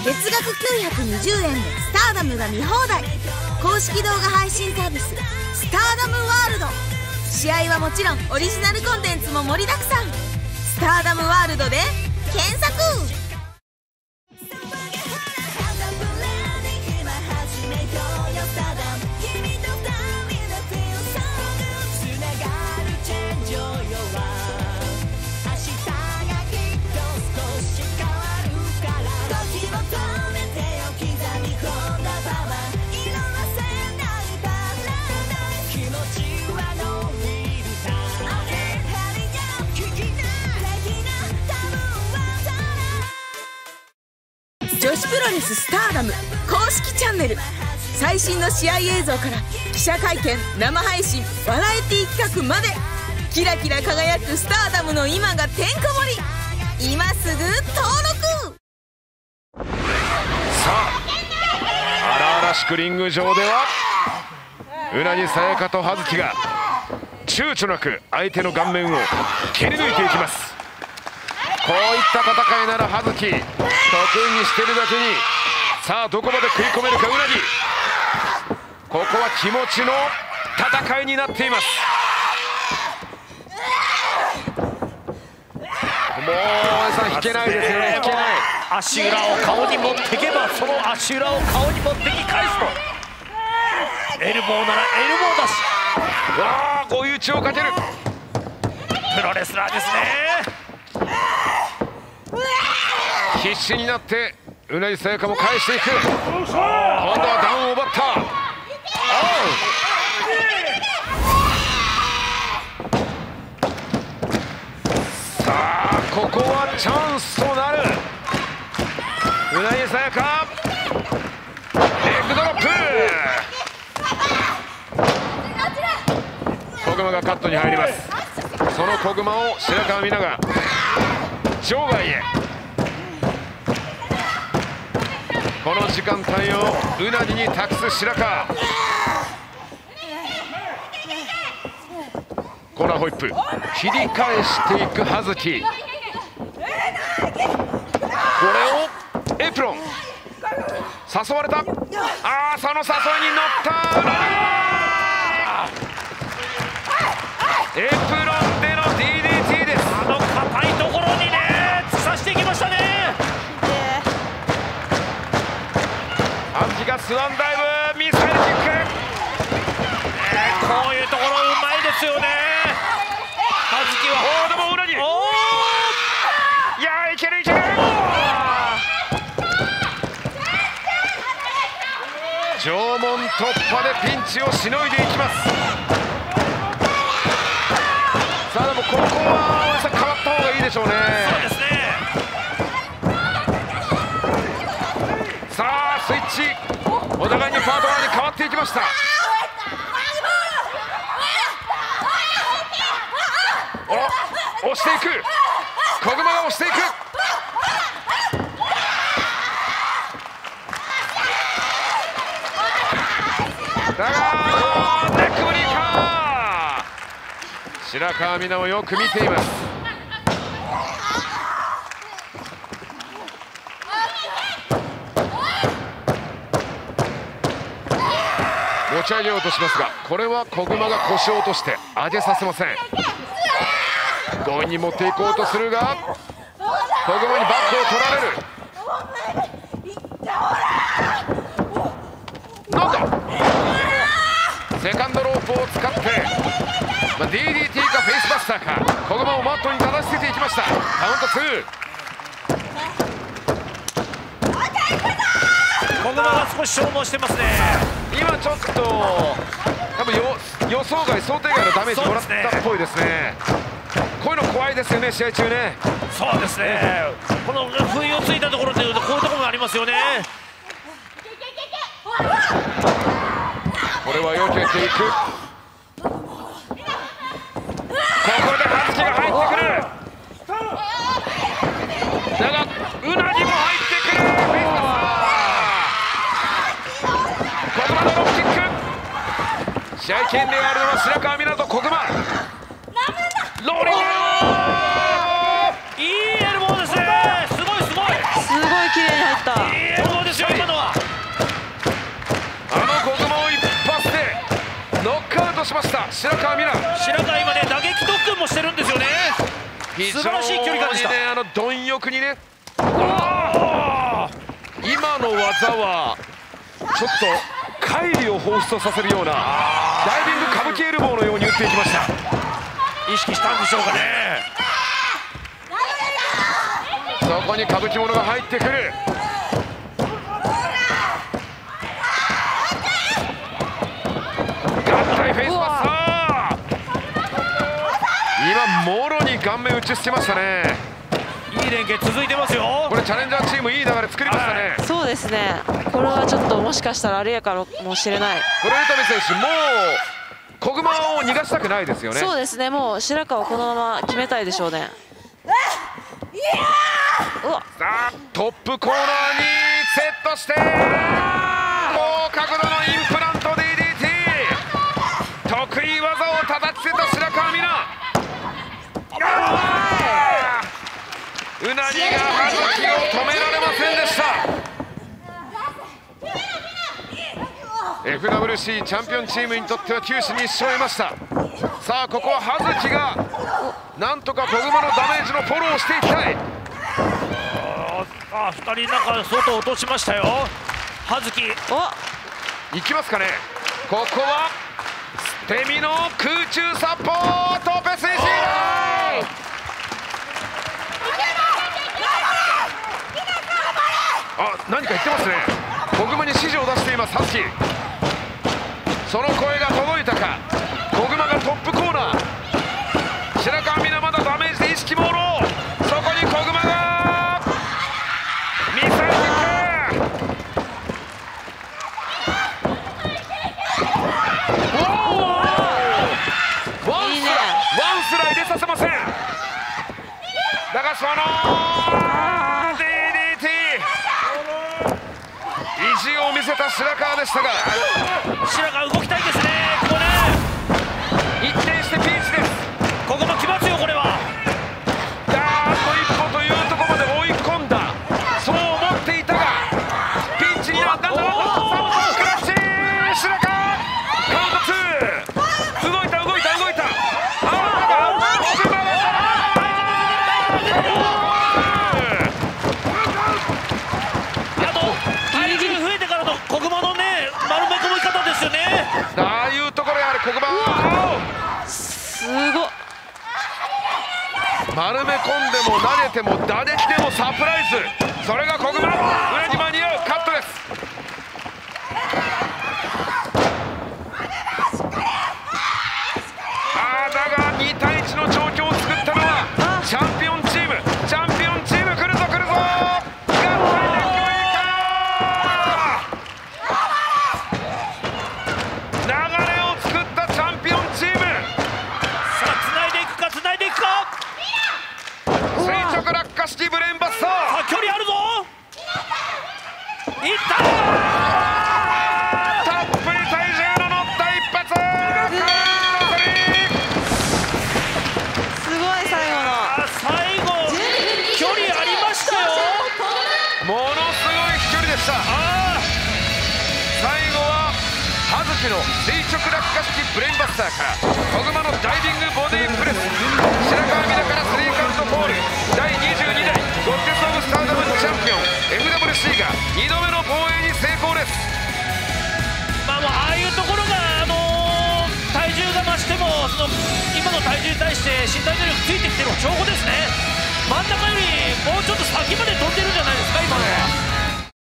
月額920円でスターダムが見放題。公式動画配信サービススターダムワールド。試合はもちろんオリジナルコンテンツも盛りだくさん。スターダムワールドで検索。女子プロレススターダム公式チャンネル。最新の試合映像から記者会見、生配信、バラエティ企画まで、キラキラ輝くスターダムの今がてんこ盛り。今すぐ登録。 さあ荒々しくリング上ではうなぎさやかと葉月が躊躇なく相手の顔面を蹴り抜いていきます。こういった戦いなら葉月得意にしてるだけに、さあどこまで食い込めるかうなぎ。ここは気持ちの戦いになっています。もう引けないですよね。引けない。 足裏を顔に持っていけば、その足裏を顔に持ってき返すと、エルボーならエルボーだし、 わあ追い打ちをかけるプロレスラーですね。 必死になってうなぎさやかも返していく。今度はダウンを奪った。さあここはチャンスとなる。うなぎさやかレッグドロップ。小熊がカットに入ります。その小熊を白川美奈が場外へ。この時間帯をうなぎに託す白川。コーナーホイップ切り返していく葉月。これをエプロン誘われた。その誘いに乗ったエプロンでの DDT です。 硬いところにね突き刺していきましたね。 葉月がスワンダイブミサイルキック。 こういうところうまいですよね。葉月はでもうなぎ、いやいけるいける。縄文突破でピンチをしのいでいきます。さあでもここは変わった方がいいでしょうね。 そうですね。 さあスイッチお互いにパートナーに変わっていきました。押していく。小熊が押していく。だがネックブリーカー。白川美奈をよく見ています。持ち上げようとしますが、これは小熊が腰を落として上げさせません。強引に持っていこうとするが小熊にバックを取られる。なんだセカンドロープを使って、DDT かフェイスバスターか小熊をマットにたたきつけていきました。カウント2。 小熊が少し消耗してますね。 今ちょっと多分予想外想定外のダメージもらったっぽいですね。こういうの怖いですよね、試合中ね。 そうですね。この不意をついたところというとこういうところがありますよね。 これは避けていく。ここで葉月が入ってくる。だがうなぎも入ってくる。フェイスバスター。小熊のロックキック。試合権利があるのは白川美奈と小熊。ローリング。 いいエルボーですね。すごいすごい。 すごい綺麗に入った。 白川美奈。 白川今ね打撃特訓もしてるんですよね。素晴らしい距離感でした。 貪欲にね。今の技はちょっと乖離を彷彿とさせるようなダイビング歌舞伎エルボーのように打っていきました。 意識したんでしょうかね。 そこに歌舞伎者が入ってくる。合体フェイスバスター。今もろに顔面打ちつけましたね。 いい連携続いてますよ。 これチャレンジャーチームいい流れ作りましたね。 そうですね。これはちょっともしかしたらあれやかもしれない。 これ宇多美選手もう小熊を逃がしたくないですよね。 そうですね。もう白川このまま決めたいでしょうね。 さあトップコーナーにセットして高角度のインプラント DDT。 得意技を叩きつけた白川美奈。うなぎが葉月を止められませんでした。 FWC チャンピオンチームにとっては九死に一生を得ました。さあここは葉月がなんとか小熊のダメージのフォローをしていきたい。 2人なんか外落としましたよ。葉月いきますかね。ここは捨て身の空中サポートペスイシード。何か言ってますね。小熊に指示を出しています葉月。その声が届いたか。小熊がトップコーナー。白川美奈まだダメージで意識朦朧。そこに小熊がミサイルキック。ワンスライ入れさせません。長島の DDT。 意地を見せた白川でしたが、 白川動きたいですね。ここね一転してピンチです。 ここも来ますよ。これはあと一歩というところまで追い込んだ。そう思っていたがピンチになったんだ。スクラッチ白川カウント2。動いた。ああいうところやはり小熊すごい。 丸め込んでも投げても打撃でもサプライズ。それが小熊。裏に間に合うカットです。だが2対1の状況を作ったのはチャンピオンチーム。チャンピオンチーム来るぞ。シティブレーンバスター。 距離あるぞ。いった。 たっぷり体重の乗った一発。 すごい最後距離ありましたよ。 ものすごい飛距離でした。最後は葉月の垂直落下式ブレーンバスターから小熊のダイビングボディプレス。白川美奈からスリーカウントボール。第22代ゴッテス・オブ・スターダムチャンピオン FWC が2度目の防衛に成功です。 もうああいうところが体重が増しても今の体重に対して身体能力ついてきてる証拠で